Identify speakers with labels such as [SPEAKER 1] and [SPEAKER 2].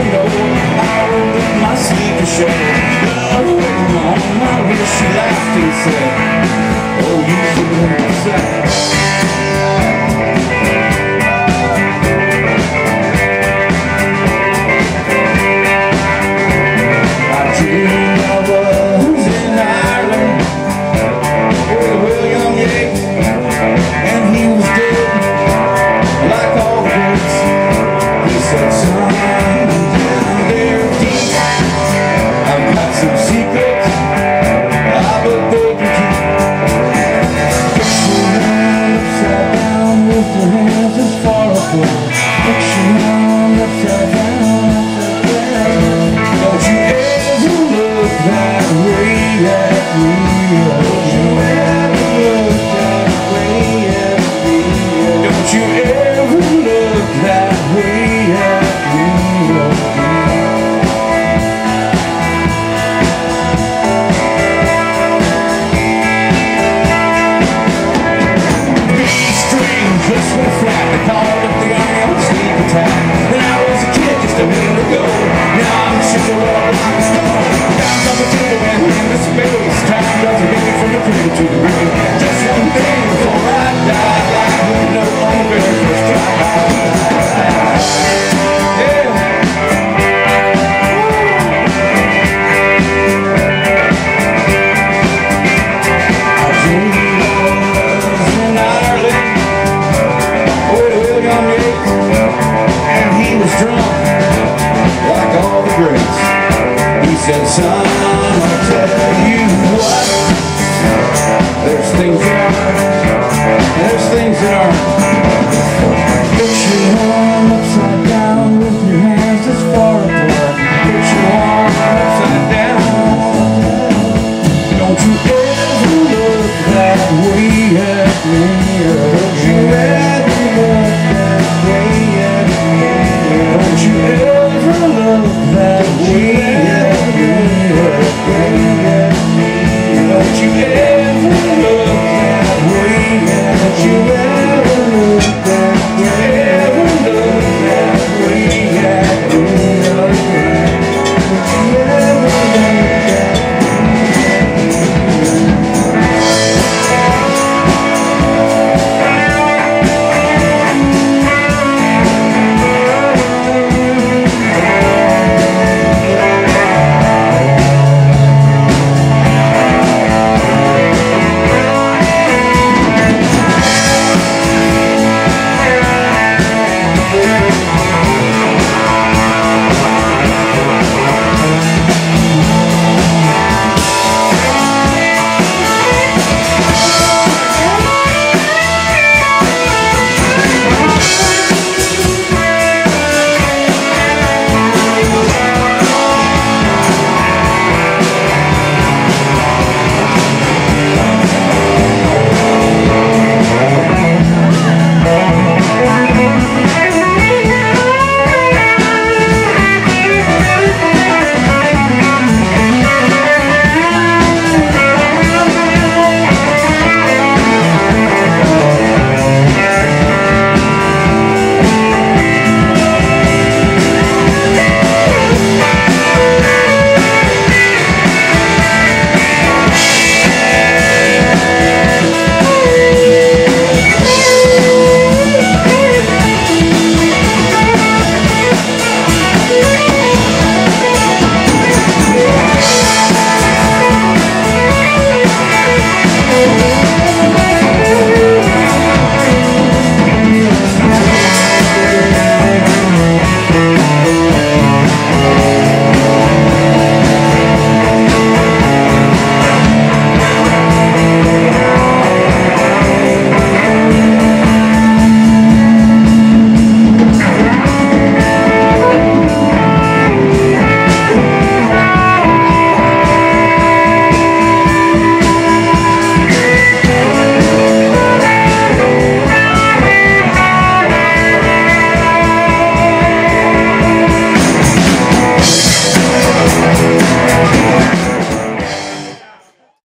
[SPEAKER 1] know I rolled in my sleeper shell. Love waiting on my wrist, she laughed and said, oh, you feel sad. I dreamed I was in Ireland with William Yeats, and he was dead like all goods. He said, son, down there deep, I've got some secrets I would beg you keep. Picture around upside down with your hands as far apart. Picture around upside down, upside down. Don't you ever look that way at me. Don't you ever look that way at me. Don't you ever look that way at me. B-string just went flat. They called up the army on a sneak attack. When I was a kid just a minute ago, now I'm a sugar roll like a stone. Down on the table and in the space. Time doesn't get me from the cradle to the river.